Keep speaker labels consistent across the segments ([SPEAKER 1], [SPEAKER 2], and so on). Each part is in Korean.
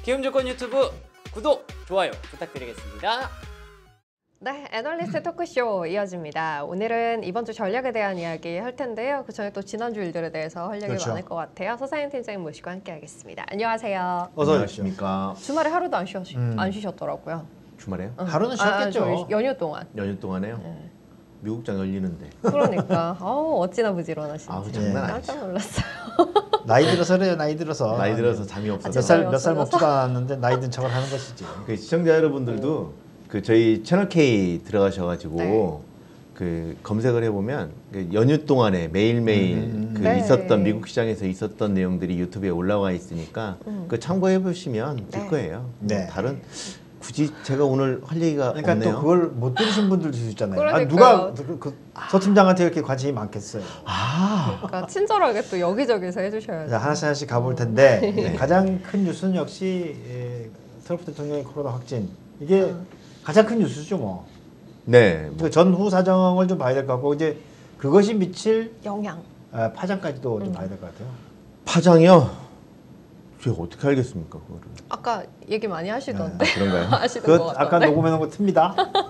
[SPEAKER 1] 기움조건 유튜브 구독, 좋아요 부탁드리겠습니다.
[SPEAKER 2] 네, 애널리스트 토크쇼 이어집니다. 오늘은 이번 주 전략에 대한 이야기 할 텐데요. 그 전에 또 지난주 일들에 대해서 할 얘기 많을 것 같아요. 서상현 팀장님 모시고 함께 하겠습니다. 안녕하세요.
[SPEAKER 3] 어서 오십니까.
[SPEAKER 2] 주말에 하루도 안 쉬셨더라고요.
[SPEAKER 3] 주말에요?
[SPEAKER 4] 하루는 쉬었겠죠.
[SPEAKER 2] 연휴 동안.
[SPEAKER 3] 연휴 동안에요?
[SPEAKER 2] 네.
[SPEAKER 3] 미국장 열리는데.
[SPEAKER 2] 그러니까 어찌나 부지런하신지.
[SPEAKER 3] 장난 아니죠.
[SPEAKER 2] 깜짝 놀랐어요.
[SPEAKER 4] 나이 들어서 그래요. 나이 들어서.
[SPEAKER 3] 나이 들어서 잠이 없어서.
[SPEAKER 4] 몇 살 먹지도 않았는데 나이 든 척을 하는 것이지.
[SPEAKER 3] 그 시청자 여러분들도 그 저희 채널 K 들어가셔가지고
[SPEAKER 2] 네.
[SPEAKER 3] 그 검색을 해보면 그 연휴 동안에 매일매일 그
[SPEAKER 2] 네.
[SPEAKER 3] 있었던 미국 시장에서 있었던 내용들이 유튜브에 올라와 있으니까 그 참고해 보시면 될
[SPEAKER 2] 네.
[SPEAKER 3] 거예요.
[SPEAKER 4] 네.
[SPEAKER 3] 뭐 다른 굳이 제가 오늘 할 얘기가
[SPEAKER 4] 그러니까
[SPEAKER 3] 없네요.
[SPEAKER 4] 또 그걸 못 들으신 분들도 있잖아요.
[SPEAKER 2] 그러니까요.
[SPEAKER 4] 누가 서 팀장한테 이렇게 관심이 많겠어요.
[SPEAKER 2] 그러니까 친절하게 또 여기저기서 해주셔야죠.
[SPEAKER 4] 자, 하나씩 가볼 텐데
[SPEAKER 3] 네.
[SPEAKER 4] 가장 큰 뉴스는 역시 트럼프 대통령의 코로나 확진. 이게 가장 큰 뉴스죠 뭐.
[SPEAKER 3] 네.
[SPEAKER 4] 그 전후 사정을 좀 봐야 될 것 같고 이제 그것이 미칠
[SPEAKER 2] 영양.
[SPEAKER 4] 파장까지도 좀 봐야 될 것 같아요.
[SPEAKER 3] 파장이요? 제가 어떻게 알겠습니까 그거를?
[SPEAKER 2] 아까 얘기 많이 하시던데.
[SPEAKER 3] 그런가요?
[SPEAKER 2] 하시는
[SPEAKER 4] 그
[SPEAKER 2] 것
[SPEAKER 4] 아까
[SPEAKER 2] 같던데.
[SPEAKER 4] 녹음해놓은 거 틉니다.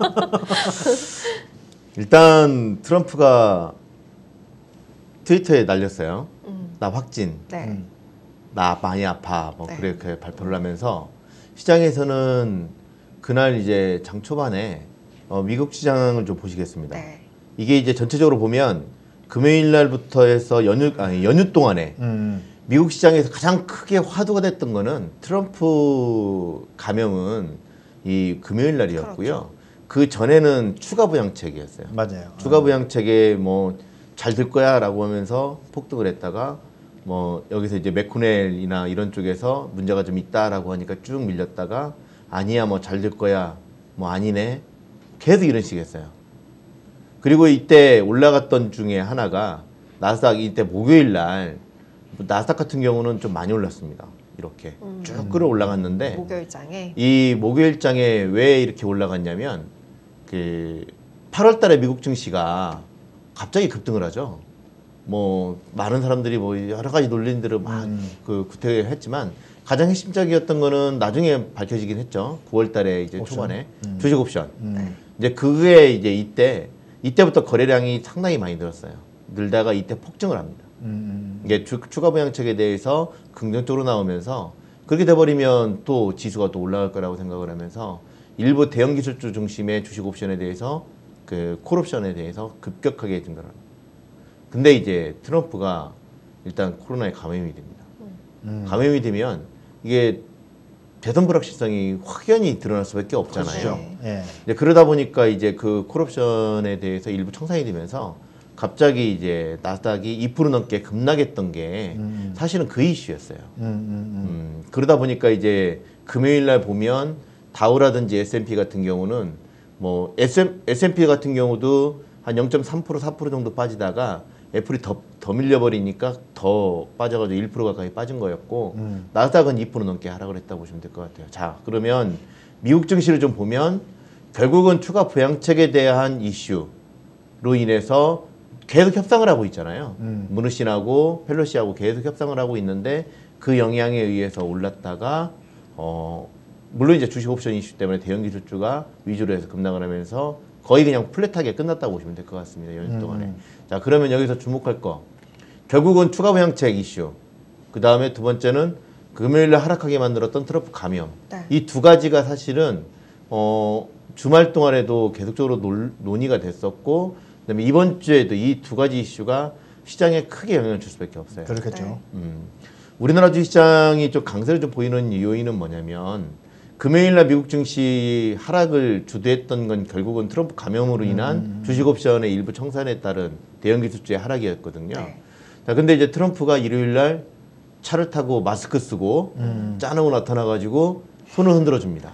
[SPEAKER 3] 일단 트럼프가 트위터에 날렸어요. 나 확진,
[SPEAKER 2] 네.
[SPEAKER 3] 나 많이 아파, 뭐
[SPEAKER 2] 네.
[SPEAKER 3] 그렇게 발표를 하면서 시장에서는 그날 이제 장 초반에 미국 시장을 좀 보시겠습니다.
[SPEAKER 2] 네.
[SPEAKER 3] 이게 이제 전체적으로 보면 금요일 날부터 해서 연휴 동안에 미국 시장에서 가장 크게 화두가 됐던 거는 트럼프 감염은 이 금요일 날이었고요.
[SPEAKER 2] 그렇죠.
[SPEAKER 3] 그 전에는 추가 부양책이었어요.
[SPEAKER 4] 맞아요.
[SPEAKER 3] 추가 부양책에 뭐 잘 될 거야라고 하면서 폭등을 했다가 뭐 여기서 이제 맥코넬이나 이런 쪽에서 문제가 좀 있다라고 하니까 쭉 밀렸다가 아니야 뭐 잘 될 거야 뭐 아니네 계속 이런 식이었어요. 그리고 이때 올라갔던 중에 하나가 나스닥 이때 목요일 날 나스닥 같은 경우는 좀 많이 올랐습니다. 이렇게 쭉 끌어 올라갔는데
[SPEAKER 2] 목요일장에.
[SPEAKER 3] 이 목요일장에 왜 이렇게 올라갔냐면 그 8월 달에 미국 증시가 갑자기 급등을 하죠. 뭐 많은 사람들이 뭐 여러 가지 논리들을 막 그 구태를 했지만 가장 핵심적이었던 거는 나중에 밝혀지긴 했죠. 9월 달에 이제
[SPEAKER 4] 옵션.
[SPEAKER 3] 초반에 주식 옵션.
[SPEAKER 2] 네.
[SPEAKER 3] 이제 그게 이제 이때부터 거래량이 상당히 많이 늘었어요. 늘다가 이때 폭증을 합니다. 이게 추가 부양책에 대해서 긍정적으로 나오면서 그렇게 돼버리면 또 지수가 또 올라갈 거라고 생각을 하면서 일부 대형 기술주 중심의 주식 옵션에 대해서 그 콜옵션에 대해서 급격하게 증가를 합니다. 근데 이제 트럼프가 일단 코로나에 감염이 됩니다. 감염이 되면 이게 대선 불확실성이 확연히 드러날 수밖에 없잖아요.
[SPEAKER 2] 그렇죠.
[SPEAKER 4] 예.
[SPEAKER 3] 이제 그러다 보니까 이제 그 콜옵션에 대해서 일부 청산이 되면서 갑자기 이제 나스닥이 2% 넘게 급락했던 게 사실은 그 이슈였어요. 그러다 보니까 이제 금요일 날 보면 다우라든지 S&P 같은 경우는 뭐 S&P 같은 경우도 한 0.3% 4% 정도 빠지다가 애플이 더 밀려버리니까 더 빠져가지고 1% 가까이 빠진 거였고 나스닥은 2% 넘게 하락을 했다고 보시면 될 것 같아요. 자, 그러면 미국 증시를 좀 보면 결국은 추가 부양책에 대한 이슈로 인해서 계속 협상을 하고 있잖아요. 무누신하고 펠로시하고 계속 협상을 하고 있는데 그 영향에 의해서 올랐다가 물론 이제 주식 옵션 이슈 때문에 대형 기술주가 위주로 해서 급락을 하면서 거의 그냥 플랫하게 끝났다고 보시면 될 것 같습니다. 연휴 동안에. 자, 그러면 여기서 주목할 거 결국은 추가 부양책 이슈, 그 다음에 두 번째는 금요일날 하락하게 만들었던 트럼프 감염.
[SPEAKER 2] 네.
[SPEAKER 3] 이 두 가지가 사실은 주말 동안에도 계속적으로 논의가 됐었고 그다음에 이번 주에도 이 두 가지 이슈가 시장에 크게 영향을 줄 수밖에 없어요.
[SPEAKER 4] 그렇겠죠.
[SPEAKER 3] 우리나라 주식시장이 좀 강세를 좀 보이는 요인은 뭐냐면 금요일날 미국 증시 하락을 주도했던 건 결국은 트럼프 감염으로 인한 주식 옵션의 일부 청산에 따른 대형 기술주의 하락이었거든요.
[SPEAKER 2] 네.
[SPEAKER 3] 자, 근데 이제 트럼프가 일요일날 차를 타고 마스크 쓰고 짠하고 나타나가지고 손을 흔들어 줍니다.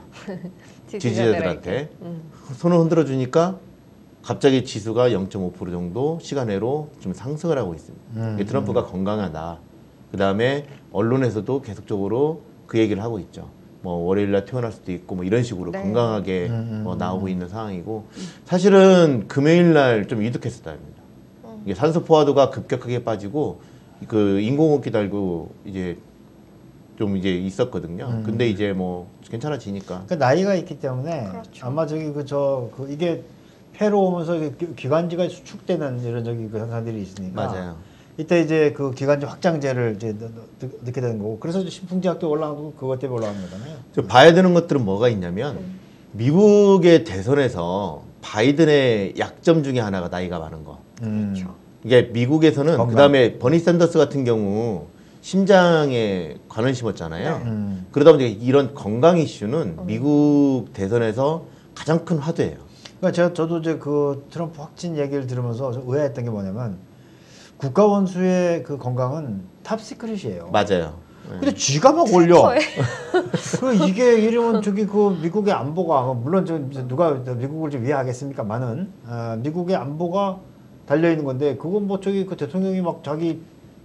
[SPEAKER 3] 지지자들한테 손을 흔들어 주니까 갑자기 지수가 0.5% 정도 시간외로 좀 상승을 하고 있습니다. 트럼프가 건강하다. 그 다음에 언론에서도 계속적으로 그 얘기를 하고 있죠. 뭐 월요일날 퇴원할 수도 있고 뭐 이런 식으로
[SPEAKER 2] 네.
[SPEAKER 3] 건강하게 나오고 있는 상황이고 사실은 금요일날 좀 이득했을 때입니다. 이게 산소 포화도가 급격하게 빠지고 그 인공호흡기 달고 이제 좀 이제 있었거든요. 근데 이제 뭐 괜찮아지니까.
[SPEAKER 4] 그 나이가 있기 때문에
[SPEAKER 2] 그렇죠.
[SPEAKER 4] 아마 저기 이게 폐로 오면서 기관지가 수축되는 이런 저기 그 현상들이 있으니까
[SPEAKER 3] 맞아요.
[SPEAKER 4] 이때 이제 그 기관지 확장제를 이제 넣게 되는 거고 그래서 이제 신풍지학도 올라간 거 그것 때문에 올라간 거잖아요.
[SPEAKER 3] 좀 봐야 되는 것들은 뭐가 있냐면 미국의 대선에서 바이든의 약점 중에 하나가 나이가 많은 거.
[SPEAKER 2] 그렇죠.
[SPEAKER 3] 이게 미국에서는
[SPEAKER 4] 건강.
[SPEAKER 3] 그다음에 버니 샌더스 같은 경우 심장에 관을 심었잖아요.
[SPEAKER 2] 네.
[SPEAKER 3] 그러다 보니까 이런 건강 이슈는 미국 대선에서 가장 큰 화두예요.
[SPEAKER 4] 그러니까 저도 이제 그 트럼프 확진 얘기를 들으면서 좀 의아했던 게 뭐냐면 국가 원수의 그 건강은 탑 시크릿이에요.
[SPEAKER 3] 맞아요.
[SPEAKER 4] 근데 쥐가 막 올려.
[SPEAKER 2] 거의.
[SPEAKER 4] 그 이게 이러면 저기 그 미국의 안보가 물론 저 누가 미국을 좀 위하겠습니까만은 미국의 안보가 달려 있는 건데 그건 뭐 저기 그 대통령이 막 자기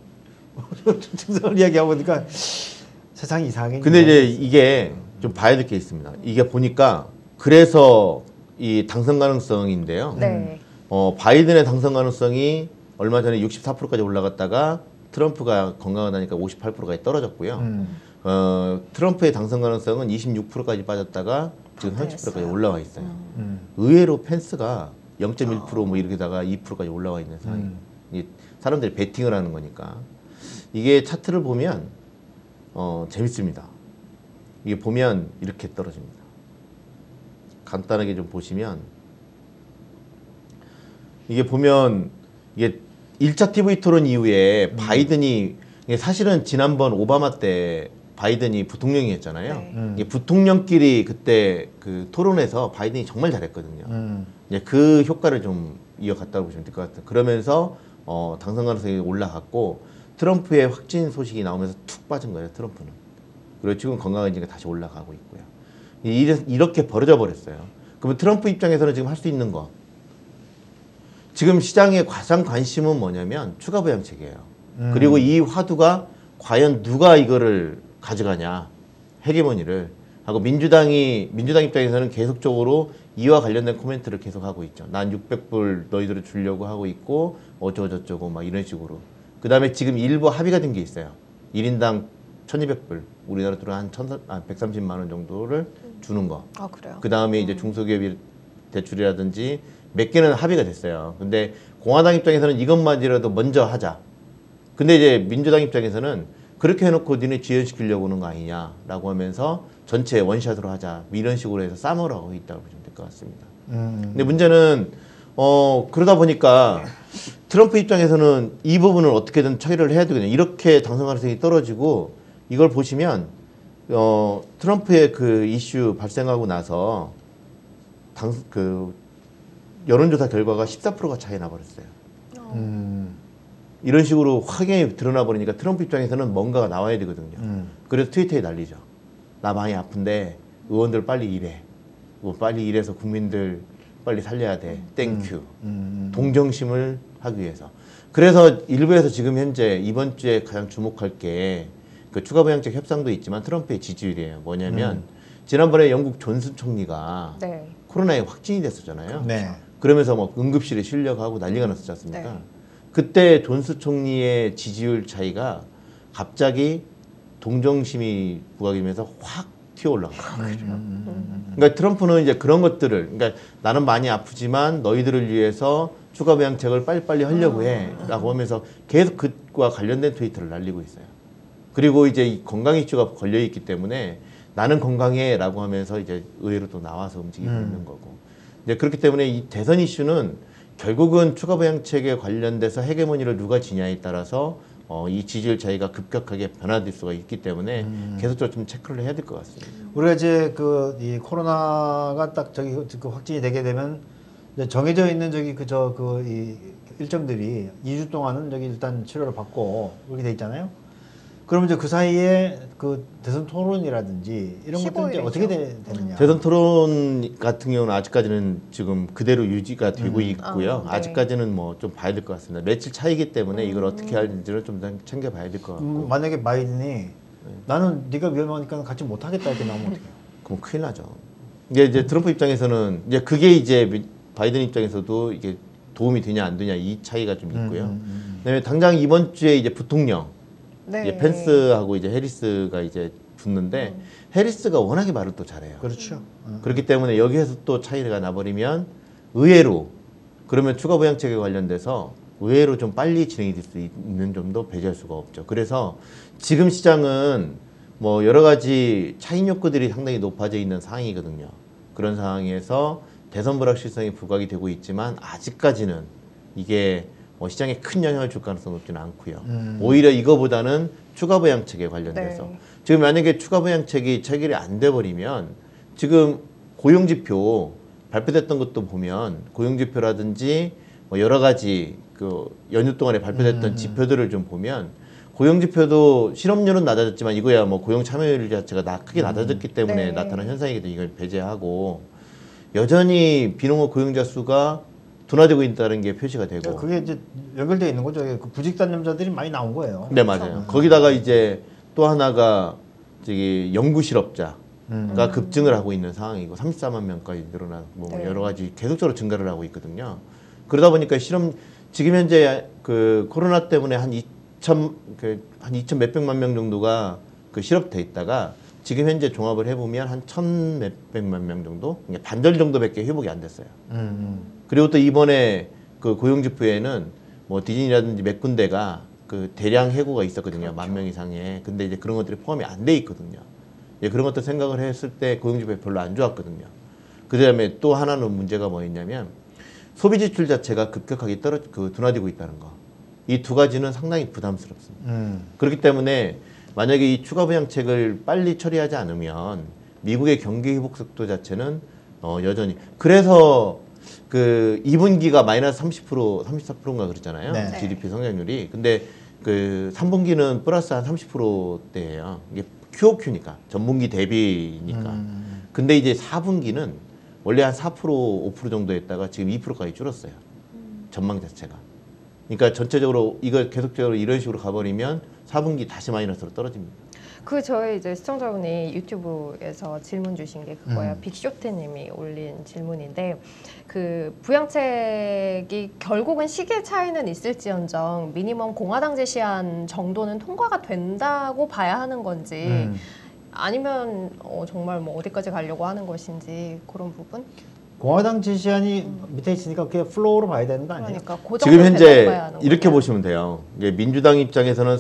[SPEAKER 4] 증상을 이야기하고 보니까 세상이 이상해.
[SPEAKER 3] 근데 이제 이게 좀 봐야 될 게 있습니다. 이게 보니까 그래서 이 당선 가능성인데요.
[SPEAKER 2] 네.
[SPEAKER 3] 바이든의 당선 가능성이 얼마 전에 64%까지 올라갔다가 트럼프가 건강하다니까 58%까지 떨어졌고요. 트럼프의 당선 가능성은 26%까지 빠졌다가 지금 30%까지 올라와 있어요. 의외로 펜스가 0.1%뭐 이렇게다가 2%까지 올라와 있는 상황. 이 사람들이 베팅을 하는 거니까. 이게 차트를 보면 재밌습니다. 이게 보면 이렇게 떨어집니다. 간단하게 좀 보시면 이게 보면 이게 1차 TV 토론 이후에 바이든이 이게 사실은 지난번 오바마 때 바이든이 부통령이었잖아요.
[SPEAKER 2] 네.
[SPEAKER 3] 이게 부통령끼리 그때 그 토론에서 바이든이 정말 잘했거든요. 이제 그 효과를 좀 이어갔다고 보시면 될 것 같아요. 그러면서 당선 가능성이 올라갔고 트럼프의 확진 소식이 나오면서 툭 빠진 거예요. 트럼프는. 그리고 지금 건강해지니까 다시 올라가고 있고요. 이렇게 벌어져 버렸어요. 그러면 트럼프 입장에서는 지금 할 수 있는 거. 지금 시장의 가장 관심은 뭐냐면 추가 부양책이에요. 그리고 이 화두가 과연 누가 이거를 가져가냐. 헤게모니를. 하고 민주당 입장에서는 계속적으로 이와 관련된 코멘트를 계속하고 있죠. 난 600불 너희들을 주려고 하고 있고 어쩌고저쩌고 막 이런 식으로. 그 다음에 지금 일부 합의가 된 게 있어요. 1인당 1200불. 우리나라 돈으로 한 130만 원 정도를 주는 거.
[SPEAKER 2] 아 그래요?
[SPEAKER 3] 그 다음에 이제 중소기업 대출이라든지 몇 개는 합의가 됐어요. 근데 공화당 입장에서는 이것만이라도 먼저 하자. 근데 이제 민주당 입장에서는 그렇게 해놓고 니네 지연시키려고 하는 거 아니냐라고 하면서 전체 원샷으로 하자. 이런 식으로 해서 싸먹으라고 있다고 보시면 될 것 같습니다. 근데 문제는 그러다 보니까 트럼프 입장에서는 이 부분을 어떻게든 처리를 해야 되거든요. 이렇게 당선 가능성이 떨어지고 이걸 보시면 트럼프의 그 이슈 발생하고 나서 여론조사 결과가 14%가 차이 나버렸어요. 이런 식으로 확연히 드러나 버리니까 트럼프 입장에서는 뭔가가 나와야 되거든요. 그래서 트위터에 난리죠. 나 많이 아픈데 의원들 빨리 일해. 뭐 빨리 일해서 국민들 빨리 살려야 돼. 땡큐. 동정심을 하기 위해서. 그래서 일부에서 지금 현재 이번 주에 가장 주목할 게 그 추가 부양책 협상도 있지만 트럼프의 지지율이에요. 뭐냐면 지난번에 영국 존슨 총리가
[SPEAKER 2] 네.
[SPEAKER 3] 코로나에 확진이 됐었잖아요.
[SPEAKER 4] 네.
[SPEAKER 3] 그러면서 막 응급실에 실려가고 난리가 났었지 않습니까?
[SPEAKER 2] 네.
[SPEAKER 3] 그때 존슨 총리의 지지율 차이가 갑자기 동정심이 부각되면서 확 튀어 올라가요. 그러니까 트럼프는 이제 그런 것들을, 그러니까 나는 많이 아프지만 너희들을 위해서 추가 부양책을 빨리빨리 하려고 해라고 하면서 계속 그와 관련된 트위터를 날리고 있어요. 그리고 이제 이 건강 이슈가 걸려 있기 때문에 나는 건강해라고 하면서 이제 의외로 또 나와서 움직이고 있는 거고. 이제 그렇기 때문에 이 대선 이슈는 결국은 추가 부양책에 관련돼서 헤게모니를 누가 지냐에 따라서 이 지지율 차이가 급격하게 변화될 수가 있기 때문에 계속적으로 좀 체크를 해야 될 것 같습니다.
[SPEAKER 4] 우리가 이제 이 코로나가 딱 그 확진이 되게 되면 이제 정해져 있는 이 일정들이 2주 동안은 일단 치료를 받고 그렇게 돼 있잖아요. 그러면 이제 그 사이에 그 대선 토론이라든지 이런 것들은 이제 어떻게 되느냐?
[SPEAKER 3] 대선 토론 같은 경우는 아직까지는 지금 그대로 유지가 되고 있고요.
[SPEAKER 2] 네.
[SPEAKER 3] 아직까지는 뭐 좀 봐야 될 것 같습니다. 며칠 차이기 때문에 이걸 어떻게 할지를 좀 챙겨봐야 될 것 같고.
[SPEAKER 4] 만약에 바이든이 나는 네가 위험하니까 같이 못 하겠다 이렇게 나오면 어떡해요?
[SPEAKER 3] 그럼 큰일 나죠. 이제 트럼프 입장에서는 이제 그게 이제 바이든 입장에서도 이게 도움이 되냐 안 되냐 이 차이가 좀 있고요. 그다음에 당장 이번 주에 이제 부통령
[SPEAKER 2] 네.
[SPEAKER 3] 이제 펜스하고 이제 해리스가 이제 붙는데 해리스가 워낙에 말을 또 잘해요.
[SPEAKER 4] 그렇죠.
[SPEAKER 3] 그렇기 때문에 여기에서 또 차이가 나버리면 의외로 그러면 추가 부양책에 관련돼서 의외로 좀 빨리 진행이 될 수 있는 점도 배제할 수가 없죠. 그래서 지금 시장은 뭐 여러 가지 차익 욕구들이 상당히 높아져 있는 상황이거든요. 그런 상황에서 대선 불확실성이 부각이 되고 있지만 아직까지는 이게 뭐 시장에 큰 영향을 줄 가능성은 높지는 않고요. 오히려 이거보다는 추가 부양책에 관련돼서
[SPEAKER 2] 네.
[SPEAKER 3] 지금 만약에 추가 부양책이 체결이 안 돼 버리면 지금 고용지표 발표됐던 것도 보면 고용지표라든지 뭐 여러 가지 그 연휴 동안에 발표됐던 지표들을 좀 보면 고용지표도 실업률은 낮아졌지만 이거야 뭐 고용 참여율 자체가 크게 낮아졌기 때문에
[SPEAKER 2] 네.
[SPEAKER 3] 나타난 현상이기 이걸 배제하고 여전히 비농업 고용자 수가 둔화되고 있다는 게 표시가 되고
[SPEAKER 4] 그게 이제 연결되어 있는 거죠. 그 구직 단념자들이 많이 나온 거예요.
[SPEAKER 3] 네 맞아요. 거기다가 이제 또 하나가 저기 연구 실업자가 급증을 하고 있는 상황이고 34만 명까지 늘어나고 뭐
[SPEAKER 2] 네.
[SPEAKER 3] 여러 가지 계속적으로 증가를 하고 있거든요. 그러다 보니까 지금 현재 그 코로나 때문에 한 2천 몇백만 명 정도가 그 실업돼 있다가 지금 현재 종합을 해보면 한 1,000 몇백만 명 정도 반절 정도밖에 회복이 안 됐어요. 그리고 또 이번에 그 고용지표에는 뭐 디즈니라든지 몇 군데가 그 대량 해고가 있었거든요. 10,000명 이상의. 근데 이제 그런 것들이 포함이 안 돼 있거든요. 예, 그런 것들 생각을 했을 때 고용지표 별로 안 좋았거든요. 그 다음에 또 하나는 문제가 뭐였냐면 소비 지출 자체가 급격하게 둔화되고 있다는 거. 이 두 가지는 상당히 부담스럽습니다. 그렇기 때문에 만약에 이 추가 부양책을 빨리 처리하지 않으면 미국의 경기 회복 속도 자체는 여전히 그래서 그 2분기가 마이너스 30% 34%인가 그랬잖아요.
[SPEAKER 4] 네.
[SPEAKER 3] GDP 성장률이. 근데 그 3분기는 플러스 한 30%대예요. 이게 QOQ니까 전분기 대비니까. 근데 이제 4분기는 원래 한 4% 5% 정도였다가 지금 2%까지 줄었어요. 전망 자체가. 그러니까 전체적으로 이걸 계속적으로 이런 식으로 가버리면 4분기 다시 마이너스로 떨어집니다.
[SPEAKER 2] 그 저희 이제 시청자분이 유튜브에서 질문 주신 게 그거예요. 빅쇼트님이 올린 질문인데 그 부양책이 결국은 시기의 차이는 있을지언정 미니멈 공화당 제시한 정도는 통과가 된다고 봐야 하는 건지 아니면 정말 뭐 어디까지 가려고 하는 것인지 그런 부분?
[SPEAKER 4] 공화당 제시안이 밑에 있으니까 그게 플로우로 봐야 되는 거 아니에요?
[SPEAKER 2] 그러니까 그
[SPEAKER 3] 지금
[SPEAKER 2] 정도
[SPEAKER 3] 현재
[SPEAKER 2] 대답해야 하는
[SPEAKER 3] 이렇게
[SPEAKER 2] 거냐?
[SPEAKER 3] 보시면 돼요. 이게 민주당 입장에서는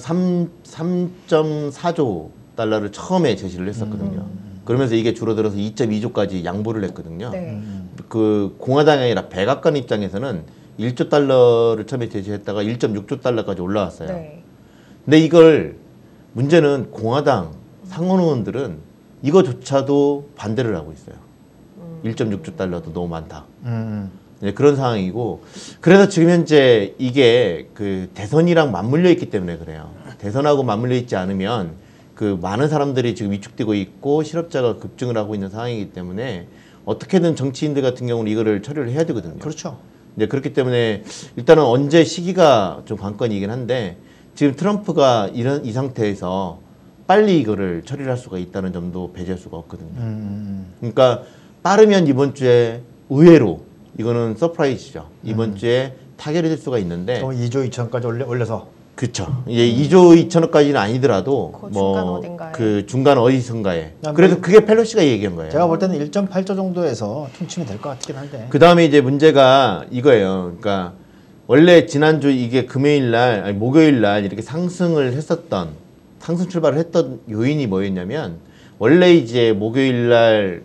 [SPEAKER 3] 3.4조 달러를 처음에 제시를 했었거든요. 그러면서 이게 줄어들어서 2.2조까지 양보를 했거든요.
[SPEAKER 2] 네.
[SPEAKER 3] 그 공화당이 아니라 백악관 입장에서는 1조 달러를 처음에 제시했다가 1.6조 달러까지 올라왔어요.
[SPEAKER 2] 네.
[SPEAKER 3] 근데 이걸 문제는 공화당 상원 의원들은 이거조차도 반대를 하고 있어요. 1.6조 달러도 너무 많다. 네, 그런 상황이고 그래서 지금 현재 이게 그 대선이랑 맞물려 있기 때문에 그래요. 대선하고 맞물려 있지 않으면 그 많은 사람들이 지금 위축되고 있고 실업자가 급증을 하고 있는 상황이기 때문에 어떻게든 정치인들 같은 경우는 이거를 처리를 해야 되거든요.
[SPEAKER 4] 그렇죠.
[SPEAKER 3] 네, 그렇기 때문에 일단은 언제 시기가 좀 관건이긴 한데 지금 트럼프가 이 상태에서 빨리 이거를 처리를 할 수가 있다는 점도 배제할 수가 없거든요. 그러니까 빠르면 이번 주에 의외로 이거는 서프라이즈죠. 이번 주에 타결이 될 수가 있는데
[SPEAKER 4] 2조 2천까지 올려서
[SPEAKER 3] 그렇죠. 이제 2조 2천억까지는 아니더라도
[SPEAKER 2] 그 중간 어딘가에.
[SPEAKER 3] 그 중간 어디선가에.
[SPEAKER 4] 난
[SPEAKER 3] 그래서 그게 펠로시가 얘기한 거예요.
[SPEAKER 4] 제가 볼 때는 1.8조 정도에서 퉁치면 될 것 같긴 한데.
[SPEAKER 3] 그 다음에 이제 문제가 이거예요. 그러니까 원래 지난주 이게 목요일 날 이렇게 상승을 했었던 상승 출발을 했던 요인이 뭐였냐면 원래 이제 목요일 날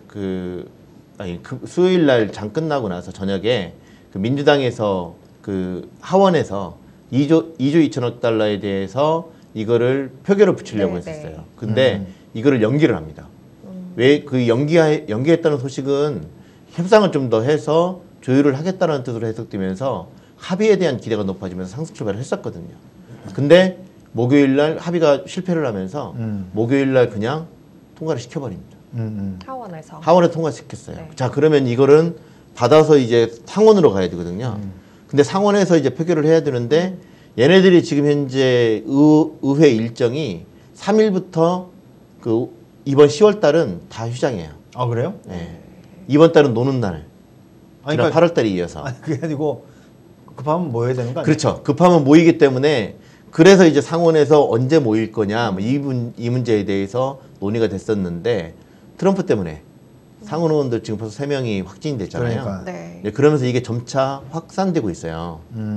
[SPEAKER 3] 수요일 날 장 끝나고 나서 저녁에 그 민주당에서 그 하원에서 2조 2천억 달러에 대해서 이거를 표결을 붙이려고
[SPEAKER 2] 네,
[SPEAKER 3] 했었어요.
[SPEAKER 2] 네.
[SPEAKER 3] 근데 이거를 연기를 합니다. 왜 그 연기했다는 소식은 협상을 좀 더 해서 조율을 하겠다는 뜻으로 해석되면서 합의에 대한 기대가 높아지면서 상승 출발을 했었거든요. 근데 목요일 날 합의가 실패를 하면서 목요일 날 그냥 통과를 시켜버립니다.
[SPEAKER 2] 하원에서.
[SPEAKER 3] 하원에 통과시켰어요.
[SPEAKER 2] 네.
[SPEAKER 3] 자, 그러면 이거는 받아서 이제 상원으로 가야 되거든요. 근데 상원에서 이제 표결을 해야 되는데 얘네들이 지금 현재 의회 일정이 3일부터 그 이번 10월 달은 다 휴장이에요.
[SPEAKER 4] 아 그래요?
[SPEAKER 3] 네. 이번 달은 노는 날.
[SPEAKER 4] 아니,
[SPEAKER 3] 지난
[SPEAKER 4] 그러니까
[SPEAKER 3] 8월 달에 이어서.
[SPEAKER 4] 아니 그게 아니고 급하면 뭐 해야 되는 거 아니에요?
[SPEAKER 3] 그렇죠. 급하면 모이기 때문에 그래서 이제 상원에서 언제 모일 거냐 뭐 이 문제에 대해서 논의가 됐었는데 트럼프 때문에 상원 의원들 지금 벌써 3명이 확진이 됐잖아요.
[SPEAKER 4] 그러니까.
[SPEAKER 2] 네.
[SPEAKER 3] 네, 그러면서 이게 점차 확산되고 있어요.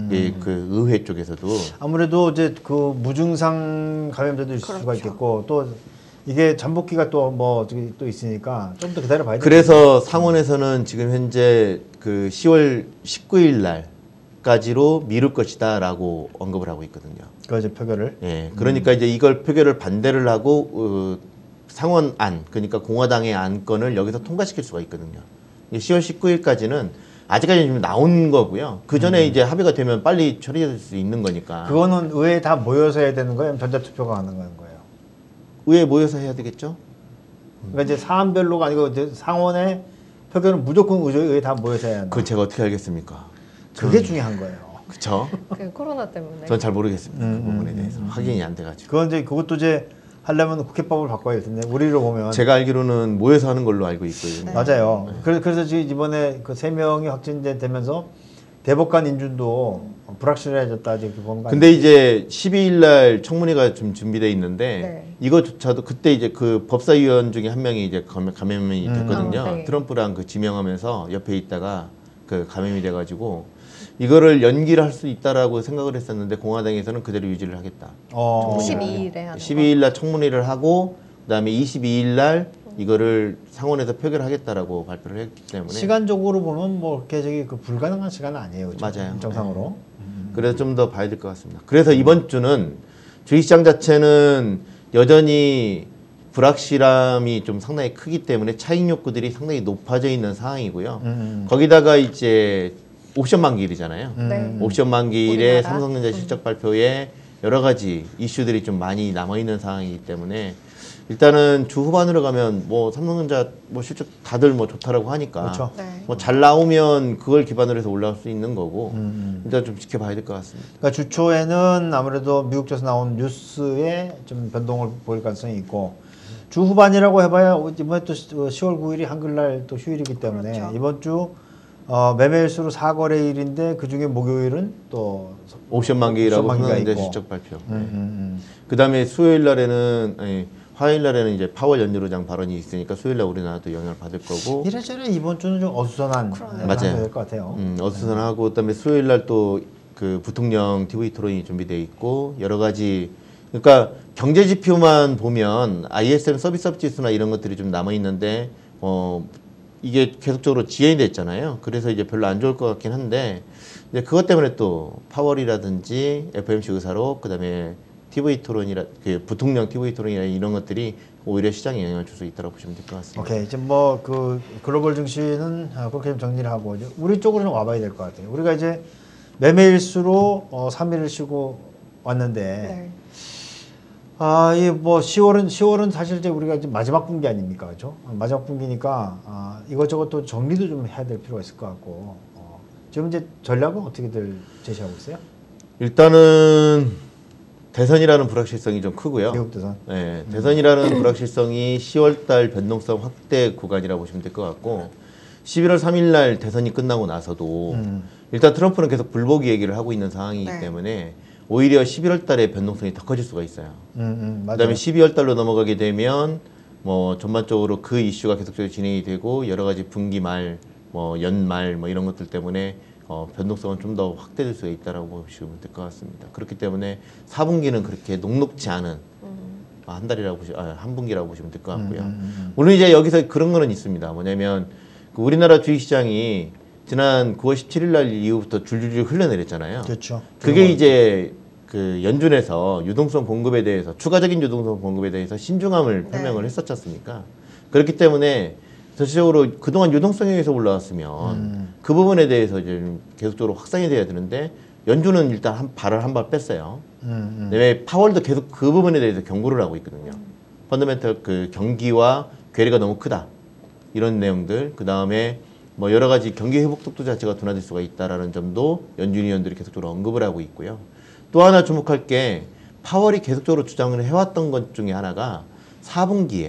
[SPEAKER 3] 그 의회 쪽에서도.
[SPEAKER 4] 아무래도 이제 그 무증상 감염자도 있을 수가
[SPEAKER 2] 그렇죠.
[SPEAKER 4] 있겠고 또 이게 잠복기가 또 뭐 또 있으니까 좀 더 기다려 봐야 돼.
[SPEAKER 3] 그래서 상원에서는 지금 현재 그 10월 19일 날까지로 미룰 것이다라고 언급을 하고 있거든요.
[SPEAKER 4] 그 이제 표결을.
[SPEAKER 3] 예, 그러니까 이제 이걸 표결을 반대를 하고 상원 안, 그러니까 공화당의 안건을 여기서 통과시킬 수가 있거든요. 10월 19일까지는 아직까지는 좀 나온 거고요. 그 전에 이제 합의가 되면 빨리 처리될 수 있는 거니까.
[SPEAKER 4] 그거는 의회에 다 모여서 해야 되는 거예요? 아니면 전자투표가 가능한 거예요?
[SPEAKER 3] 의회 모여서 해야 되겠죠?
[SPEAKER 4] 그러니까 이제 사안별로가 아니고 이제 상원의 표결은 무조건 의회에 다 모여서 해야 한다.
[SPEAKER 3] 그건 제가 어떻게 알겠습니까?
[SPEAKER 4] 그게 중요한 거예요.
[SPEAKER 3] 그쵸?
[SPEAKER 2] 그 코로나 때문에.
[SPEAKER 3] 전 잘 모르겠습니다. 그 부분에 대해서. 확인이 안 돼가지고.
[SPEAKER 4] 그건 이제 그것도 이제 하려면 국회법을 바꿔야 될 텐데 우리로 보면
[SPEAKER 3] 제가 알기로는 모여서 하는 걸로 알고 있고요.
[SPEAKER 2] 네.
[SPEAKER 4] 맞아요. 그래서 지금 이번에 그 3명이 확진되면서 대법관 인준도 불확실해졌다 이렇게 보는 거
[SPEAKER 3] 근데 이제 12일 날 청문회가 좀 준비돼 있는데
[SPEAKER 2] 네.
[SPEAKER 3] 이거조차도 그때 이제 그 법사위원 중에 한 명이 이제 감염이 됐거든요.
[SPEAKER 2] 네.
[SPEAKER 3] 트럼프랑 그 지명하면서 옆에 있다가 그 감염이 돼가지고 이거를 연기를 할 수 있다라고 생각을 했었는데 공화당에서는 그대로 유지를 하겠다.
[SPEAKER 2] 12일에 하는
[SPEAKER 3] 12일 날 청문회를 하고 그다음에 22일 날 이거를 상원에서 표결하겠다라고 발표를 했기 때문에
[SPEAKER 4] 시간적으로 보면 뭐 그렇게 저기 그 불가능한 시간은 아니에요. 그렇죠?
[SPEAKER 3] 맞아요.
[SPEAKER 4] 일정상으로.
[SPEAKER 3] 그래서 좀 더 봐야 될 것 같습니다. 그래서 이번 주는 주식시장 자체는 여전히 불확실함이 좀 상당히 크기 때문에 차익 욕구들이 상당히 높아져 있는 상황이고요. 거기다가 이제 옵션 만기일이잖아요.
[SPEAKER 2] 네.
[SPEAKER 3] 옵션 만기일에
[SPEAKER 2] 우리나라?
[SPEAKER 3] 삼성전자 실적 발표에 여러 가지 이슈들이 좀 많이 남아 있는 상황이기 때문에 일단은 주 후반으로 가면 뭐 삼성전자 뭐 실적 다들 뭐 좋다라고 하니까
[SPEAKER 4] 그렇죠.
[SPEAKER 2] 네.
[SPEAKER 3] 뭐 잘 나오면 그걸 기반으로 해서 올라갈 수 있는 거고 일단 좀 지켜봐야 될 것 같습니다.
[SPEAKER 4] 그러니까 주초에는 아무래도 미국에서 나온 뉴스에 좀 변동을 보일 가능성이 있고 주 후반이라고 해봐야 이번에 또 10월 9일이 한글날 또 휴일이기 때문에
[SPEAKER 2] 그렇죠.
[SPEAKER 4] 이번 주 매매일수로 4거래일인데 그 중에 목요일은 또
[SPEAKER 3] 옵션 만기라고
[SPEAKER 4] 옵션 만기가
[SPEAKER 3] 하는데
[SPEAKER 4] 있고.
[SPEAKER 3] 실적 발표. 그다음에 수요일 날에는 화요일 날에는 이제 파월 연준의장 발언이 있으니까 수요일 날 우리나라도 영향을 받을 거고.
[SPEAKER 4] 이래저래 이번 주는 좀 어수선한
[SPEAKER 3] 맞아요.
[SPEAKER 4] 될것 같아요.
[SPEAKER 3] 어수선하고 그다음에 수요일 날 또 그 부통령 TV 토론이 준비돼 있고 여러 가지 그러니까 경제 지표만 보면 ISM 서비스업 지수나 이런 것들이 좀 남아 있는데 이게 계속적으로 지연이 됐잖아요. 그래서 이제 별로 안 좋을 것 같긴 한데 이제 그것 때문에 또 파월이라든지 FOMC 의사록 그다음에 TV 토론이라 그 부통령 TV 토론이나 이런 것들이 오히려 시장에 영향을 줄 수 있다고 보시면 될 것 같습니다.
[SPEAKER 4] 오케이. 이제 뭐 그 글로벌 증시는 그렇게 좀 정리를 하고 이제 우리 쪽으로 좀 와봐야 될 것 같아요. 우리가 이제 매매일수로 3일을 쉬고 왔는데
[SPEAKER 2] 네.
[SPEAKER 4] 이 뭐 10월은 사실 이제 우리가 이제 마지막 분기 아닙니까, 그렇죠? 마지막 분기니까 이것저것 또 정리도 좀 해야 될 필요가 있을 것 같고 지금 이제 전략은 어떻게들 제시하고 있어요?
[SPEAKER 3] 일단은 대선이라는 불확실성이 좀 크고요.
[SPEAKER 4] 미국 대선.
[SPEAKER 3] 네, 대선이라는 불확실성이 10월달 변동성 확대 구간이라고 보시면 될 것 같고 11월 3일 날 대선이 끝나고 나서도 일단 트럼프는 계속 불보기 얘기를 하고 있는 상황이기
[SPEAKER 2] 네.
[SPEAKER 3] 때문에 오히려 11월 달에 변동성이 더 커질 수가 있어요.
[SPEAKER 4] 맞아요.
[SPEAKER 3] 그다음에 12월 달로 넘어가게 되면 뭐 전반적으로 그 이슈가 계속적으로 진행이 되고 여러 가지 분기 말, 뭐 연말 뭐 이런 것들 때문에 변동성은 좀 더 확대될 수가 있다라고 보시면 될 것 같습니다. 그렇기 때문에 4분기는 그렇게 녹록지 않은 한 달이라고 한 분기라고 보시면 될 것 같고요. 물론 이제 여기서 그런 거는 있습니다. 뭐냐면 그 우리나라 주식시장이 지난 9월 17일 날 이후부터 줄줄줄 흘러내렸잖아요.
[SPEAKER 4] 그렇죠.
[SPEAKER 3] 그게 이제 그 연준에서 유동성 공급에 대해서 추가적인 유동성 공급에 대해서 신중함을 표명을 했었지 않습니까? 그렇기 때문에 전체적으로 그동안 유동성에 의해서 올라왔으면 그 부분에 대해서 이제 계속적으로 확산이 돼야 되는데 연준은 일단 발을 한 발 뺐어요. 그다음에 파월도 계속 그 부분에 대해서 경고를 하고 있거든요. 펀더멘털 그 경기와 괴리가 너무 크다 이런 내용들. 그 다음에 뭐 여러 가지 경기 회복 속도 자체가 둔화될 수가 있다라는 점도 연준 위원들이 계속적으로 언급을 하고 있고요. 또 하나 주목할 게 파월이 계속적으로 주장을 해왔던 것 중에 하나가 4분기에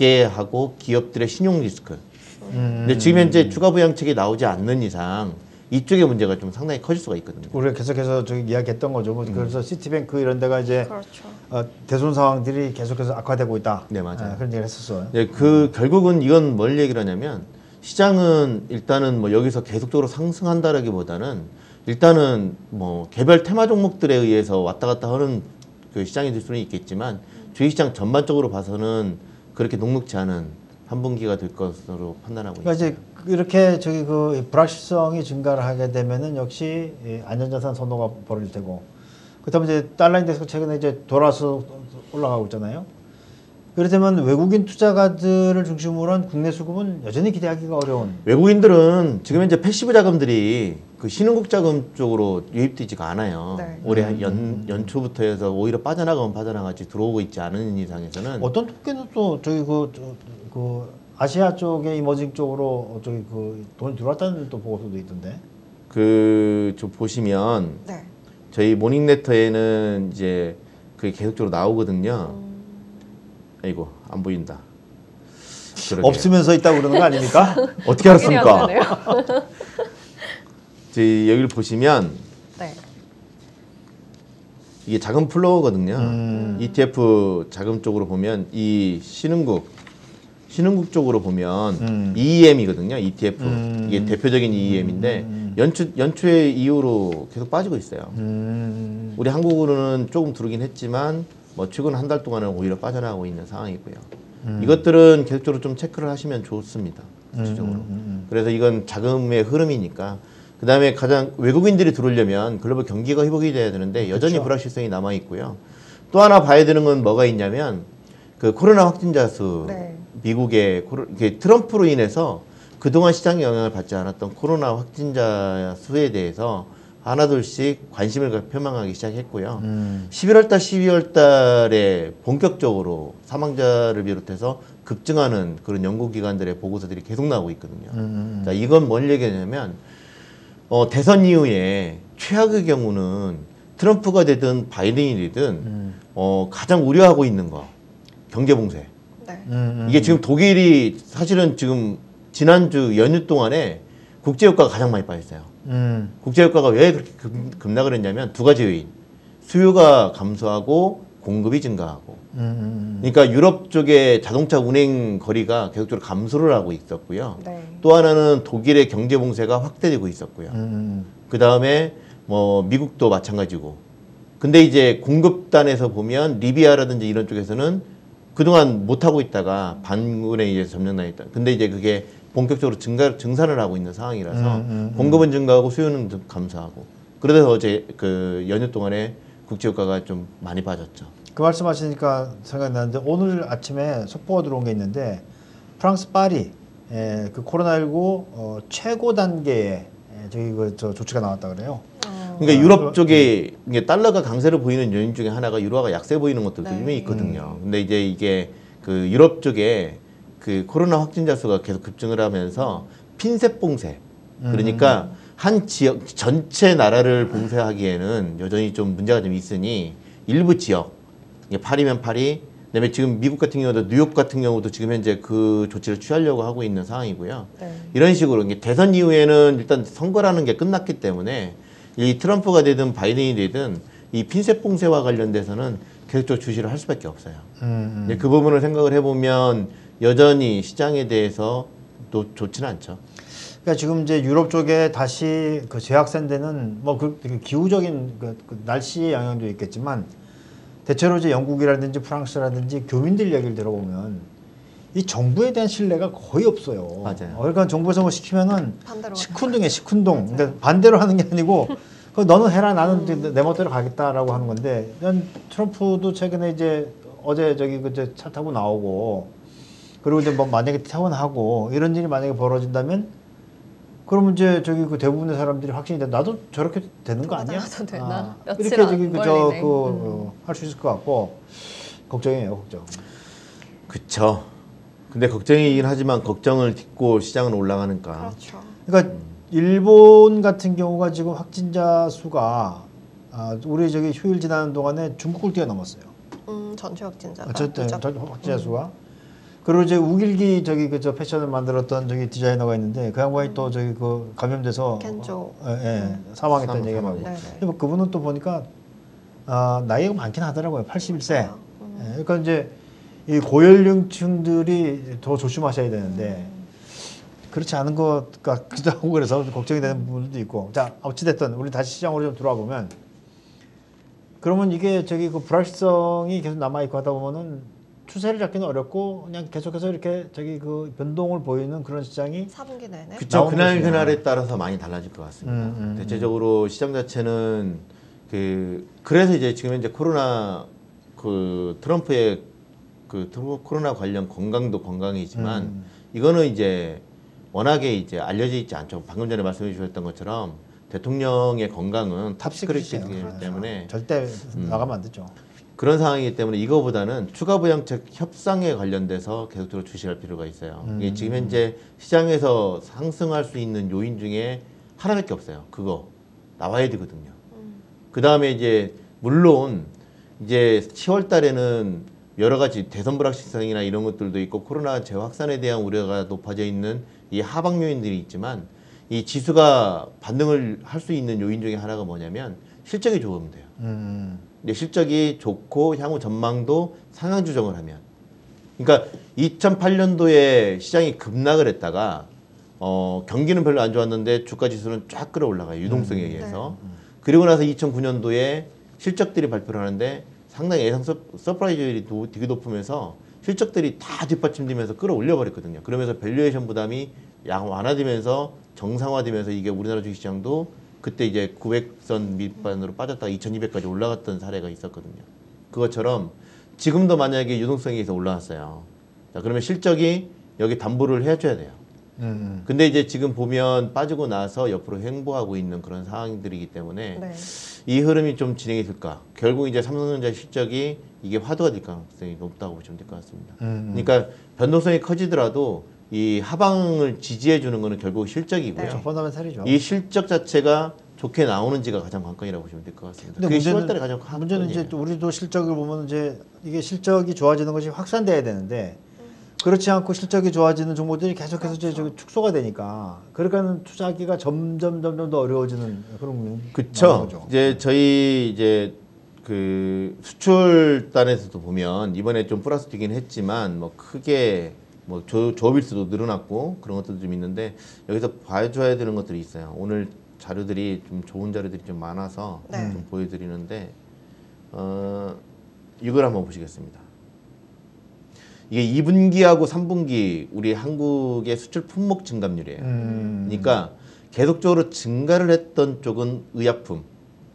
[SPEAKER 3] 가계하고 기업들의 신용 리스크. 근데 지금 현재 추가 부양책이 나오지 않는 이상 이쪽의 문제가 좀 상당히 커질 수가 있거든요.
[SPEAKER 4] 우리가 계속해서 저기 이야기했던 거죠. 그래서 시티뱅크 이런 데가 이제
[SPEAKER 2] 그렇죠.
[SPEAKER 4] 대손 상황들이 계속해서 악화되고 있다.
[SPEAKER 3] 네, 맞아요.
[SPEAKER 4] 그런 얘기를 했었어요.
[SPEAKER 3] 네, 그 결국은 이건 뭘 얘기를 하냐면 시장은 일단은 뭐 여기서 계속적으로 상승한다라기보다는 일단은 뭐 개별 테마 종목들에 의해서 왔다 갔다 하는 그 시장이 될 수는 있겠지만 주식시장 전반적으로 봐서는 그렇게 녹록지 않은 한 분기가 될 것으로 판단하고
[SPEAKER 4] 그러니까
[SPEAKER 3] 있습니다.
[SPEAKER 4] 이제 이렇게 저기 그 불확실성이 증가를 하게 되면은 역시 안전자산 선호가 벌어질 테고, 그다음에 이제 달러 인덱스가 최근에 이제 돌아서 올라가고 있잖아요. 그렇다면 외국인 투자가들을 중심으로 한 국내 수급은 여전히 기대하기가 어려운.
[SPEAKER 3] 외국인들은 지금 현재 패시브 자금들이 그 신흥국 자금 쪽으로 유입되지가 않아요.
[SPEAKER 2] 네.
[SPEAKER 3] 올해 연초부터 해서 오히려 빠져나가면 빠져나가지 들어오고 있지 않은 이상에서는
[SPEAKER 4] 어떤 통계는 또 저기 그 아시아 쪽의 이머징 쪽으로 저기 그 돈이 들어왔다는 또 보고서도 있던데.
[SPEAKER 3] 그 좀 보시면
[SPEAKER 2] 네.
[SPEAKER 3] 저희 모닝레터에는 이제 그게 계속적으로 나오거든요. 아이고 안 보인다. 그러게요.
[SPEAKER 4] 없으면서 있다고 그러는 거 아닙니까?
[SPEAKER 3] 어떻게 알았습니까?
[SPEAKER 2] 네요.
[SPEAKER 3] 저희 여기를 보시면
[SPEAKER 2] 네.
[SPEAKER 3] 이게 자금 플로우거든요. ETF 자금 쪽으로 보면 이 신흥국 쪽으로 보면 EEM이거든요. ETF 이게 대표적인 EEM인데 연초에 이후로 계속 빠지고 있어요. 우리 한국으로는 조금 들어오긴 했지만 뭐 최근 한 달 동안은 오히려 빠져나가고 있는 상황이고요. 이것들은 계속적으로 좀 체크를 하시면 좋습니다. 구체적으로. 그래서 이건 자금의 흐름이니까. 그 다음에 가장 외국인들이 들어오려면 글로벌 경기가 회복이 돼야 되는데 여전히
[SPEAKER 4] 그렇죠.
[SPEAKER 3] 불확실성이 남아 있고요. 또 하나 봐야 되는 건 뭐가 있냐면 그 코로나 확진자 수,
[SPEAKER 2] 네.
[SPEAKER 3] 미국의 이게 트럼프로 인해서 그동안 시장에 영향을 받지 않았던 코로나 확진자 수에 대해서 하나둘씩 관심을 표명하기 시작했고요. 11월 달, 12월 달에 본격적으로 사망자를 비롯해서 급증하는 그런 연구기관들의 보고서들이 계속 나오고 있거든요. 자, 이건 뭘 얘기하냐면 대선 이후에 최악의 경우는 트럼프가 되든 바이든이 되든 가장 우려하고 있는 거 경제 봉쇄.
[SPEAKER 2] 네.
[SPEAKER 3] 이게 지금 독일이 사실은 지금 지난주 연휴 동안에 국제유가가 가장 많이 빠졌어요. 국제유가가 왜 그렇게 급락을 했냐면 두 가지 요인. 수요가 감소하고 공급이 증가하고. 그러니까 유럽 쪽의 자동차 운행 거리가 계속적으로 감소를 하고 있었고요.
[SPEAKER 2] 네.
[SPEAKER 3] 또 하나는 독일의 경제 봉쇄가 확대되고 있었고요. 그 다음에 뭐 미국도 마찬가지고. 근데 이제 공급단에서 보면 리비아라든지 이런 쪽에서는 그동안 못하고 있다가 반군에 의해서 점령당했다. 근데 이제 그게 본격적으로 증산을 하고 있는 상황이라서 공급은 증가하고 수요는 좀 감소하고. 그래서 어제 그 연휴 동안에 국제유가가 좀 많이 빠졌죠.
[SPEAKER 4] 그 말씀하시니까 생각나는데 오늘 아침에 속보가 들어온 게 있는데 프랑스 파리 그 코로나19 최고 단계의 저기 저 조치가 나왔다 그래요.
[SPEAKER 3] 그러니까 유럽 쪽에 이게 달러가 강세를 보이는 요인 중에 하나가 유로가 약세 보이는 것들도
[SPEAKER 2] 네.
[SPEAKER 3] 분명히 있거든요. 근데 이제 이게 그 유럽 쪽에 그 코로나 확진자 수가 계속 급증을 하면서 핀셋 봉쇄. 그러니까 한 지역 전체 나라를 봉쇄하기에는 여전히 좀 문제가 좀 있으니 일부 지역 이게 파리면 파리, 그다음에 지금 미국 같은 경우도 뉴욕 같은 경우도 지금 현재 그 조치를 취하려고 하고 있는 상황이고요.
[SPEAKER 2] 네.
[SPEAKER 3] 이런 식으로 이게 대선 이후에는 일단 선거라는 게 끝났기 때문에 이 트럼프가 되든 바이든이 되든 이 핀셋 봉쇄와 관련돼서는 계속적으로 주시를 할 수밖에 없어요. 이제 그 부분을 생각을 해보면 여전히 시장에 대해서 좋지는 않죠.
[SPEAKER 4] 그러니까 지금 이제 유럽 쪽에 다시 그 재확산 되는 뭐 그 기후적인 그 날씨의 영향도 있겠지만 대체로 이제 영국이라든지 프랑스라든지 교민들 얘기를 들어보면 이 정부에 대한 신뢰가 거의 없어요.
[SPEAKER 3] 맞아요.
[SPEAKER 4] 그러니까 정부에서 뭐 시키면은
[SPEAKER 2] 반대로
[SPEAKER 4] 시큰둥해 시큰둥. 근데 반대로 하는 게 아니고 그 너는 해라 나는 내 멋대로 가겠다라고 하는 건데 트럼프도 최근에 이제 어제 저기 그 차 타고 나오고 그리고 이제 뭐 만약에 퇴원하고 이런 일이 만약에 벌어진다면 그러면 이제 저기 그 대부분의 사람들이 확신이 돼 나도 저렇게 되는 거 아니야?
[SPEAKER 2] 나도 되나? 며칠
[SPEAKER 4] 이렇게
[SPEAKER 2] 안
[SPEAKER 4] 저기
[SPEAKER 2] 걸리네.
[SPEAKER 4] 할 수 있을 것 같고 걱정이에요 걱정.
[SPEAKER 3] 그쵸. 근데 걱정이긴 하지만 걱정을 딛고 시장은 올라가니까.
[SPEAKER 2] 그렇죠.
[SPEAKER 4] 그러니까 일본 같은 경우가 지금 확진자 수가 우리 저기 휴일 지나는 동안에 중국을 뛰어넘었어요.
[SPEAKER 2] 전체 확진자가.
[SPEAKER 4] 어쨌든
[SPEAKER 2] 그죠?
[SPEAKER 4] 확진자 수가. 그리고 이제 우길기 저기 저 패션을 만들었던 저기 디자이너가 있는데 그 양반이 또 저기 그 감염돼서
[SPEAKER 2] 켄조.
[SPEAKER 4] 사망했다는 얘기가 나오고.
[SPEAKER 2] 네네.
[SPEAKER 4] 근데 뭐 그분은 또 보니까 나이가 많긴 하더라고요. 81세. 그러니까 이제 이 고연령층들이 더 조심하셔야 되는데 그렇지 않은 것 같기도 하고 그래서 걱정이 되는 부분도 있고. 자, 어찌됐든 우리 다시 시장으로 좀 들어와 보면 그러면 이게 저기 그 불확실성이 계속 남아 있고 하다 보면은 추세를 잡기는 어렵고 그냥 계속해서 이렇게 저기 그 변동을 보이는 그런 시장이
[SPEAKER 2] 4분기 내내.
[SPEAKER 3] 그쵸.
[SPEAKER 4] 나오는
[SPEAKER 3] 그날
[SPEAKER 4] 것이냐.
[SPEAKER 3] 그날에 따라서 많이 달라질 것 같습니다. 대체적으로 시장 자체는 그래서 이제 지금 현재 코로나 그 트럼프의 코로나 관련 건강도 건강이지만 이거는 이제 워낙에 이제 알려져 있지 않죠. 방금 전에 말씀해 주셨던 것처럼 대통령의 건강은 탑 시크릿이기 때문에
[SPEAKER 4] 절대 나가면 안 되죠.
[SPEAKER 3] 그런 상황이기 때문에 이거보다는 추가 부양책 협상에 관련돼서 계속적으로 주시할 필요가 있어요. 이게 지금 현재 시장에서 상승할 수 있는 요인 중에 하나밖에 없어요. 그거 나와야 되거든요. 그 다음에 이제 물론 이제 10월 달에는 여러 가지 대선 불확실성이나 이런 것들도 있고 코로나 재확산에 대한 우려가 높아져 있는 이 하방 요인들이 있지만 이 지수가 반등을 할 수 있는 요인 중에 하나가 뭐냐면 실적이 좋으면 돼요. 이제 실적이 좋고 향후 전망도 상향 조정을 하면, 그러니까 2008년도에 시장이 급락을 했다가 경기는 별로 안 좋았는데 주가 지수는 쫙 끌어올라가요. 유동성에 의해서. 그리고 나서 2009년도에 실적들이 발표를 하는데 상당히 예상 서프라이즈율이 되게 높으면서 실적들이 다 뒷받침되면서 끌어올려 버렸거든요. 그러면서 밸류에이션 부담이 완화되면서 정상화되면서 이게 우리나라 주식시장도 그때 이제 900선 밑반으로 빠졌다가 2200까지 올라갔던 사례가 있었거든요. 그것처럼 지금도 만약에 유동성에 의해서 올라왔어요. 자, 그러면 실적이 여기 담보를 해줘야 돼요. 근데 이제 지금 보면 빠지고 나서 옆으로 횡보하고 있는 그런 상황들이기 때문에
[SPEAKER 2] 네.
[SPEAKER 3] 이 흐름이 좀 진행이 될까? 결국 이제 삼성전자 실적이 이게 화두가 될 가능성이 높다고 보시면 될 것 같습니다. 그러니까 변동성이 커지더라도 이 하방을 지지해 주는 거는 결국 실적이고요.
[SPEAKER 4] 그렇죠. 펀더멘탈이죠.
[SPEAKER 3] 이 실적 자체가 좋게 나오는지가 가장 관건이라고 보시면 될 것 같습니다.
[SPEAKER 4] 근데
[SPEAKER 3] 그게 10월달에 가장 큰
[SPEAKER 4] 문제는 이제 또 우리도 실적을 보면 이제 이게 실적이 좋아지는 것이 확산돼야 되는데 그렇지 않고 실적이 좋아지는 종목들이 계속해서 이제 저기 축소가 되니까 그러니까 투자하기가 점점 더 어려워지는 그런 나오는
[SPEAKER 3] 그렇죠.
[SPEAKER 4] 거죠.
[SPEAKER 3] 이제 저희 이제 그 수출단에서도 보면 이번에 좀 플러스 되긴 했지만 뭐 크게 뭐 조업일수도 늘어났고 그런 것들도 좀 있는데 여기서 봐줘야 되는 것들이 있어요. 오늘 자료들이 좀 좋은 자료들이 좀 많아서
[SPEAKER 2] 네.
[SPEAKER 3] 좀 보여드리는데 이걸 한번 보시겠습니다. 이게 2분기하고 3분기 우리 한국의 수출 품목 증감률이에요. 그러니까 계속적으로 증가를 했던 쪽은 의약품,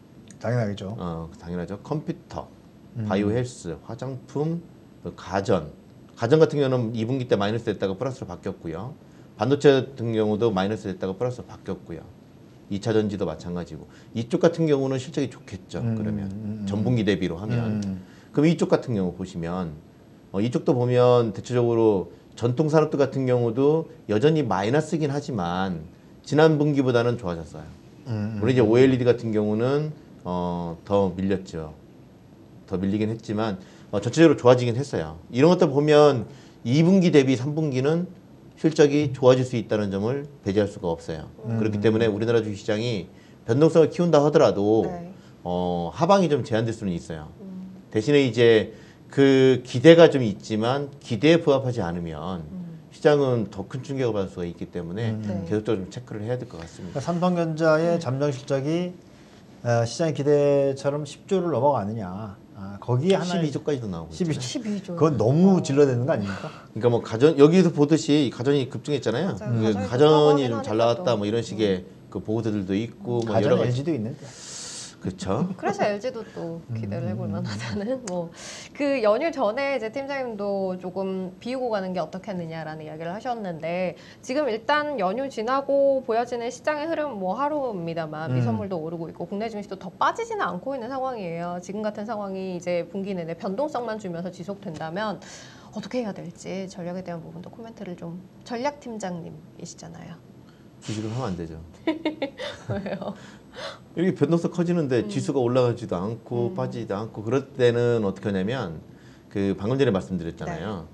[SPEAKER 4] 당연하겠죠.
[SPEAKER 3] 당연하죠. 컴퓨터, 바이오 헬스, 화장품, 가전 같은 경우는 2분기 때 마이너스 됐다가 플러스로 바뀌었고요. 반도체 같은 경우도 마이너스 됐다가 플러스로 바뀌었고요. 2차 전지도 마찬가지고 이쪽 같은 경우는 실적이 좋겠죠. 그러면 전분기 대비로 하면 그럼 이쪽 같은 경우 보시면 이쪽도 보면 대체적으로 전통 산업들 같은 경우도 여전히 마이너스긴 하지만 지난 분기보다는 좋아졌어요. 물론 이제 OLED 같은 경우는 더 밀렸죠. 더 밀리긴 했지만 전체적으로 좋아지긴 했어요. 이런 것들 보면 2분기 대비 3분기는 실적이 좋아질 수 있다는 점을 배제할 수가 없어요. 그렇기 때문에 우리나라 주식시장이 변동성을 키운다 하더라도
[SPEAKER 2] 네.
[SPEAKER 3] 하방이 좀 제한될 수는 있어요. 대신에 이제 그 기대가 좀 있지만 기대에 부합하지 않으면 시장은 더 큰 충격을 받을 수가 있기 때문에
[SPEAKER 2] 네.
[SPEAKER 3] 계속적으로 좀 체크를 해야 될 것 같습니다.
[SPEAKER 4] 그러니까 삼성전자의 잠정 실적이 시장 기대처럼 10조를 넘어가느냐. 거기에 하나
[SPEAKER 3] 12조까지도 나오고 있죠.
[SPEAKER 2] 12조.
[SPEAKER 4] 그건 너무 질러대는 거 아닙니까?
[SPEAKER 3] 그러니까 뭐 가전 여기서 보듯이 가전이 급증했잖아요.
[SPEAKER 2] 맞아요.
[SPEAKER 3] 그
[SPEAKER 2] 가전이
[SPEAKER 3] 가전이
[SPEAKER 2] 급등하긴
[SPEAKER 3] 좀 잘
[SPEAKER 2] 하니까
[SPEAKER 3] 나왔다
[SPEAKER 2] 또.
[SPEAKER 3] 뭐 이런 식의 그 보고들도 있고 뭐 여러
[SPEAKER 4] 가전
[SPEAKER 3] 가지
[SPEAKER 4] LG도 있는데.
[SPEAKER 3] 그렇죠.
[SPEAKER 2] 그래서 LG도 또 기대를 해볼 만하다는 뭐 그 연휴 전에 이제 팀장님도 조금 비우고 가는 게 어떻겠느냐라는 이야기를 하셨는데 지금 일단 연휴 지나고 보여지는 시장의 흐름 뭐 하루입니다만 미선물도 오르고 있고 국내 증시도 더 빠지지는 않고 있는 상황이에요. 지금 같은 상황이 이제 분기 내내 변동성만 주면서 지속된다면 어떻게 해야 될지 전략에 대한 부분도 코멘트를 좀 전략 팀장님이시잖아요.
[SPEAKER 3] 주식을 하면 안 되죠.
[SPEAKER 2] 왜요?
[SPEAKER 3] 이렇게 변동성 커지는데 지수가 올라가지도 않고 빠지지도 않고 그럴 때는 어떻게 하냐면 그 방금 전에 말씀드렸잖아요.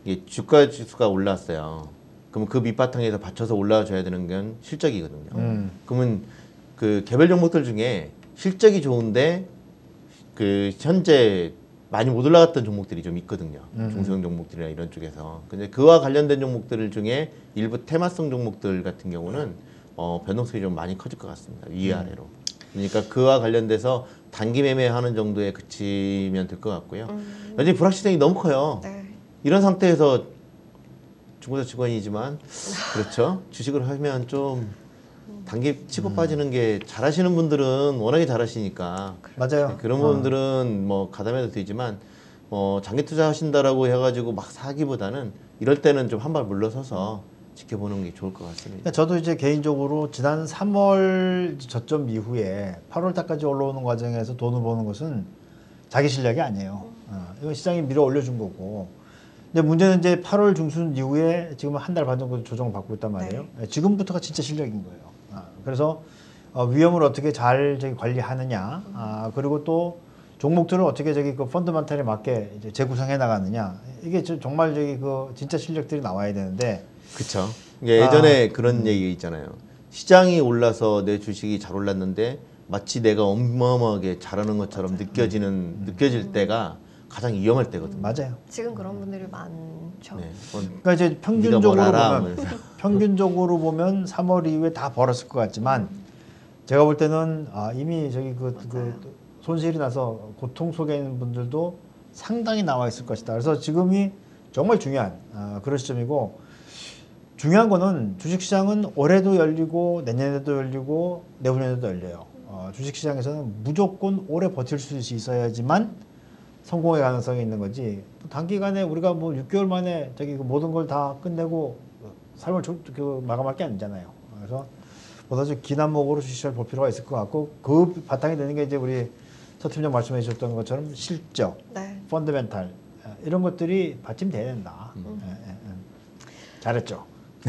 [SPEAKER 3] 이게 주가 지수가 올랐어요. 그러면 그 밑바탕에서 받쳐서 올라줘야 되는 건 실적이거든요. 그러면 그 개별 종목들 중에 실적이 좋은데 그 현재 많이 못 올라갔던 종목들이 좀 있거든요. 중소형 종목들이나 이런 쪽에서. 근데 그와 관련된 종목들 중에 일부 테마성 종목들 같은 경우는 변동성이 좀 많이 커질 것 같습니다. 위아래로. 그러니까 그와 관련돼서 단기 매매하는 정도에 그치면 될 것 같고요. 여전히 불확실성이 너무 커요.
[SPEAKER 2] 네.
[SPEAKER 3] 이런 상태에서 중고사 직원이지만 그렇죠. 주식을 하면 좀 단기 치고 빠지는 게 잘하시는 분들은 워낙에 잘하시니까
[SPEAKER 4] 맞아요.
[SPEAKER 3] 그런 분들은 뭐 가담해도 되지만 장기 투자하신다라고 해가지고 막 사기보다는 이럴 때는 좀 한 발 물러서서 지켜보는 게 좋을 것 같습니다.
[SPEAKER 4] 저도 이제 개인적으로 지난 3월 저점 이후에 8월 달까지 올라오는 과정에서 돈을 버는 것은 자기 실력이 아니에요. 이건 시장이 밀어 올려준 거고. 근데 문제는 이제 8월 중순 이후에 지금 한 달 반 정도 조정을 받고 있단 말이에요. 지금부터가 진짜 실력인 거예요. 그래서 위험을 어떻게 잘 관리하느냐, 그리고 또 종목들을 어떻게 그 펀더멘탈에 맞게 이제 재구성해 나가느냐, 이게 정말 그 진짜 실력들이 나와야 되는데.
[SPEAKER 3] 그렇죠. 예전에 그런 얘기 있잖아요. 시장이 올라서 내 주식이 잘 올랐는데 마치 내가 어마어마하게 잘하는 것처럼 느껴질 때가 가장 위험할 때거든요.
[SPEAKER 4] 맞아요.
[SPEAKER 2] 지금 그런 분들이 많죠.
[SPEAKER 3] 네.
[SPEAKER 4] 그러니까 이제
[SPEAKER 3] 네가
[SPEAKER 4] 평균적으로
[SPEAKER 3] 뭘 알아?
[SPEAKER 4] 보면 3월 이후에 다 벌었을 것 같지만 제가 볼 때는 이미 그 손실이 나서 고통 속에 있는 분들도 상당히 나와 있을 것이다. 그래서 지금이 정말 중요한 그런 시점이고, 중요한 거는 주식시장은 올해도 열리고 내년에도 열리고 내후년에도 열려요. 주식시장에서는 무조건 오래 버틸 수 있어야지만 성공의 가능성이 있는 거지. 단기간에 우리가 뭐 6개월 만에 그 모든 걸 다 끝내고 삶을 마감할 게 아니잖아요. 그래서 보다 좀 긴 안목으로 주식시장을 볼 필요가 있을 것 같고, 그 바탕이 되는 게 이제 우리 서 팀장 말씀해 주셨던 것처럼 실적,
[SPEAKER 2] 네.
[SPEAKER 4] 펀더멘탈 이런 것들이 받침돼야 된다. 잘했죠.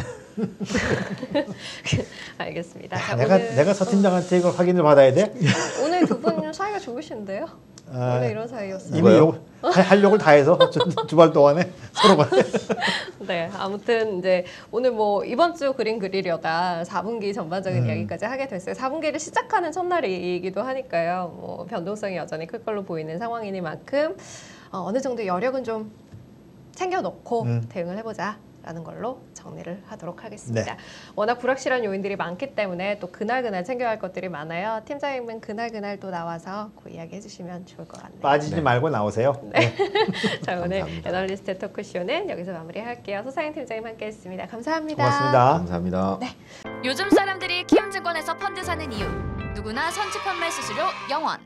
[SPEAKER 2] 알겠습니다.
[SPEAKER 4] 야,
[SPEAKER 2] 자,
[SPEAKER 4] 내가 서 팀장한테 이걸 확인을 받아야 돼?
[SPEAKER 2] 오늘 두 분 사이가 좋으신데요? 원래 이런 사이였어요.
[SPEAKER 4] 이미 할 욕을 다 해서 주말 동안에 서로 간에.
[SPEAKER 2] 네, 아무튼 이제 오늘 뭐 이번 주 그림 그리려다 4분기 전반적인 이야기까지 하게 됐어요. 4분기를 시작하는 첫날이기도 하니까요. 뭐 변동성이 여전히 클 걸로 보이는 상황이니만큼 어느 정도 여력은 좀 챙겨놓고 대응을 해보자. 라는 걸로 정리를 하도록 하겠습니다.
[SPEAKER 4] 네.
[SPEAKER 2] 워낙 불확실한 요인들이 많기 때문에 또 그날그날 챙겨야 할 것들이 많아요. 팀장님은 그날그날 또 나와서 그 이야기 해주시면 좋을 것 같네요.
[SPEAKER 4] 빠지지 말고 나오세요.
[SPEAKER 2] 네. 자, 오늘
[SPEAKER 3] 감사합니다.
[SPEAKER 2] 애널리스트 토크쇼는 여기서 마무리할게요. 소상인 팀장님 함께했습니다. 감사합니다.
[SPEAKER 4] 고맙습니다.
[SPEAKER 3] 감사합니다.
[SPEAKER 2] 네.
[SPEAKER 5] 요즘 사람들이 키움증권에서 펀드 사는 이유, 누구나 선취 판매 수수료 0원.